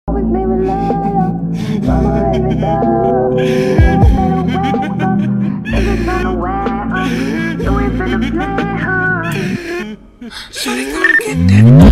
always leave it later. Mama, leave it down. If it's on the way up, you ain't finna play her. Shawty gon' get that.